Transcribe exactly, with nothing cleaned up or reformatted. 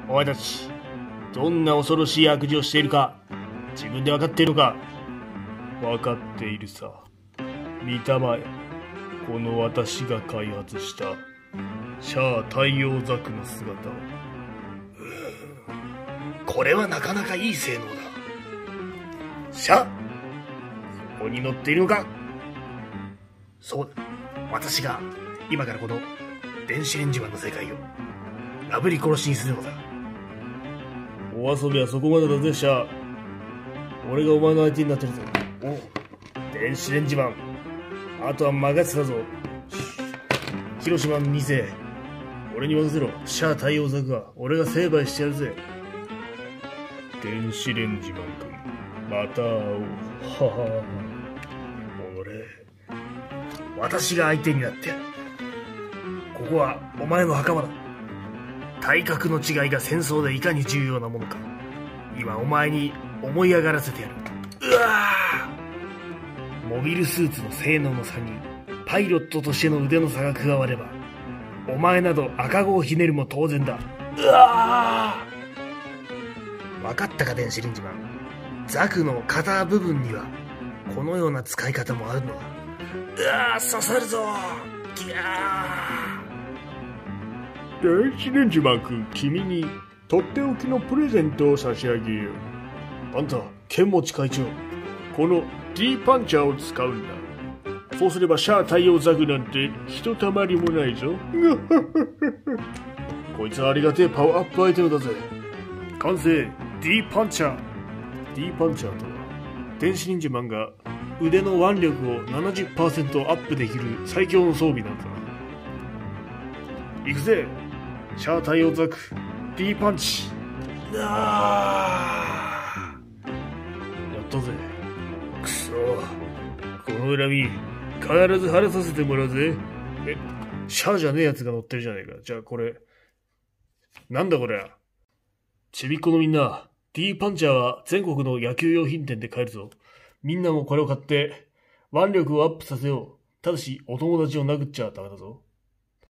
お前たち、どんな恐ろしい悪事をしているか、自分で分かっているのか。分かっているさ。見たまえ。この私が開発した、シャア太陽ザクの姿を。 これはなかなかいい性能だ。 シャア、そこに乗っているのか。 そうだ。私が今からこの電子レンジマンの世界をなぶり殺しにするのだ。 お遊びはそこまでだぜ、シャア。俺がお前の相手になってるぞ。おう、電子レンジマン。あとは任せたぞ。広島のに世、俺に任せろ。シャア太陽ザクは俺が成敗してやるぜ。電子レンジマン君、また会おう。はは。 俺、私が相手になってやる。ここはお前の墓場だ。体格の違いが戦争でいかに重要なものか、今お前に思い上がらせてやる。うわー！モビルスーツの性能の差にパイロットとしての腕の差が加われば、お前など赤子をひねるも当然だ。うわー！分かったか、電子レンジマン。ザクの肩部分にはこのような使い方もあるのだ。うわー、刺さるぞ。ギャー！ 電子レンジマン君、君にとっておきのプレゼントを差し上げよう。あんた、剣持会長、この D パンチャーを使うんだ。そうすればシャア太陽ザクなんてひとたまりもないぞ。こいつはありがてえパワーアップアイテムだぜ。完成 D パンチャー。 D パンチャーとは、電子レンジマンが腕の腕力を ななじゅっパーセント アップできる最強の装備なんだ。行くぜ、シャア太陽ザク D パンチ。 あやったぜ。 くそ、 この恨み必ず晴れさせてもらうぜ。え、シャアじゃねえやつが乗ってるじゃねえか。じゃあこれなんだこれ。ちびっこのみんな、 D パンチャーは全国の野球用品店で買えるぞ。みんなもこれを買って腕力をアップさせよう。ただしお友達を殴っちゃダメだぞ。